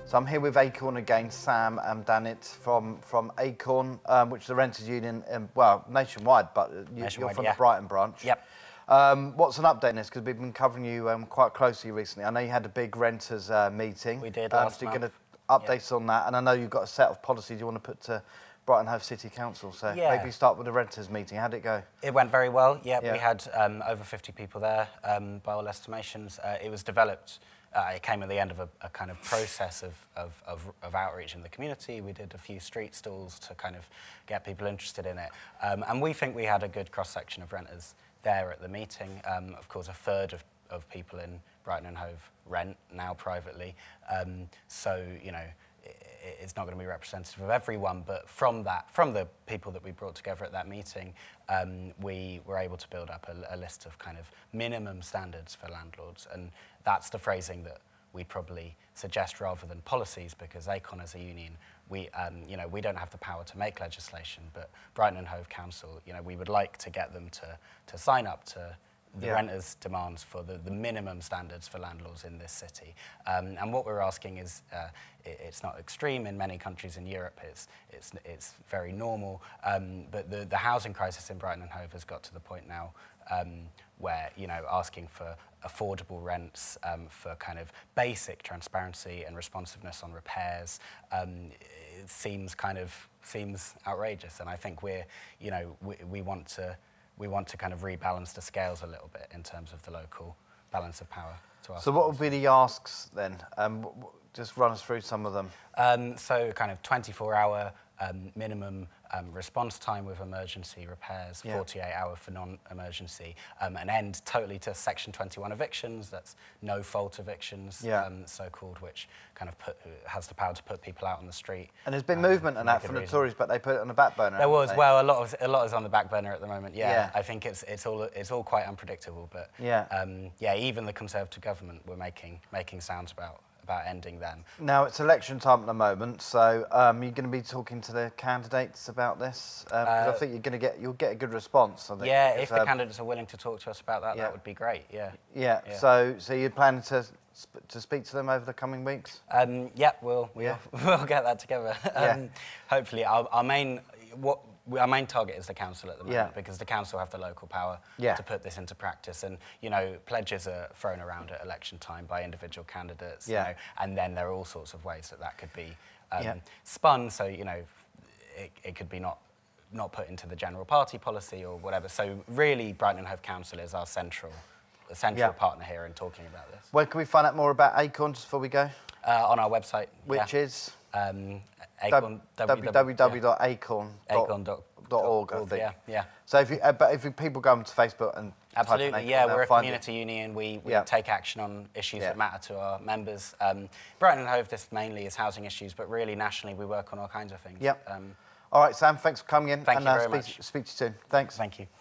So I'm here with Acorn again, Sam and Danit from Acorn, which is the Renters Union, well, nationwide, but you're from the Brighton branch. Yep. What's an update on this? Because we've been covering you quite closely recently. I know you had a big renters meeting. We did last So you're month. going to update us on that, and I know you've got a set of policies you want to put to Brighton Hove City Council. So maybe start with the renters meeting. How did it go? It went very well. Yeah. We had over 50 people there, by all estimations. It was developed. It came at the end of a kind of process of outreach in the community. We did a few street stalls to kind of get people interested in it. And we think we had a good cross-section of renters there at the meeting. Of course, a third of people in Brighton and Hove rent now privately. So, you know, it's not going to be representative of everyone, but from the people that we brought together at that meeting, we were able to build up a list of kind of minimum standards for landlords, and that's the phrasing that we'd probably suggest rather than policies, because Acorn as a union, we don't have the power to make legislation, but Brighton and Hove Council, you know, we would like to get them to sign up to the renters' demands for the minimum standards for landlords in this city. And what we're asking is, it's not extreme in many countries in Europe, it's very normal, but the housing crisis in Brighton and Hove has got to the point now where, you know, asking for affordable rents, for kind of basic transparency and responsiveness on repairs, it seems outrageous. And I think we want to kind of rebalance the scales a little bit in terms of the local balance of power to us. So what would be the asks then? Just run us through some of them. So kind of 24-hour minimum response time with emergency repairs, 48-hour for non-emergency, an end totally to Section 21 evictions, that's no-fault evictions, so-called, which kind of has the power to put people out on the street. And there's been movement on that from the Tories, but they put it on the back burner. There was, well, a lot is on the back burner at the moment. I think it's all quite unpredictable, but even the Conservative government were making sounds about ending them. Now it's election time at the moment, so you're going to be talking to the candidates about this, because I think you'll get a good response. I think, if the candidates are willing to talk to us about that, that would be great. So you're planning to speak to them over the coming weeks? We'll get that together. Hopefully, our main target is the council at the moment, because the council have the local power to put this into practice. And, you know, pledges are thrown around at election time by individual candidates, you know, and then there are all sorts of ways that could be spun. So, you know, it could be not put into the general party policy or whatever. So really, Brighton and Hove Council is our central partner here in talking about this. Where can we find out more about Acorn just before we go? On our website. Which is? Acorn, www.acorn.org, I think. So if people go onto Facebook and absolutely, type in Acorn, we're a community union. We take action on issues that matter to our members. Brighton and Hove, this mainly is housing issues, but really nationally we work on all kinds of things. All right, Sam, thanks for coming in. Thank you very much. Speak to you soon. Thanks. Thank you.